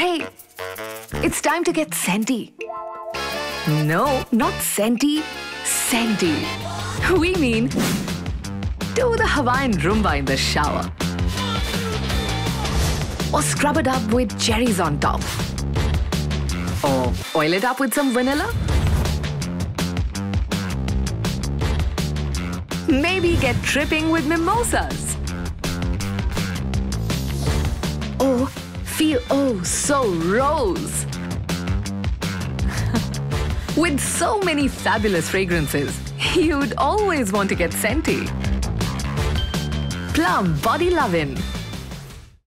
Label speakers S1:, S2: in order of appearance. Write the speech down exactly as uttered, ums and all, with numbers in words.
S1: Hey, it's time to get SCENTY. No, not SCENTY, SCENTY. We mean do the Hawaiian Roomba in the shower. Or scrub it up with cherries on top. Or oil it up with some vanilla. Maybe get tripping with mimosas. Or feel oh so rose. With so many fabulous fragrances, you'd always want to get SCENTY. Plum BodyLovin.